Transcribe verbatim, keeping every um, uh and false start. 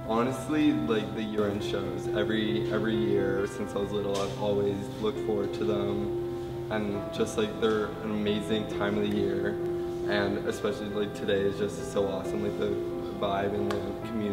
Honestly, like the year-end shows, every every year since I was little, I've always looked forward to them, and just like they're an amazing time of the year, and especially like today is just so awesome, like the vibe and the community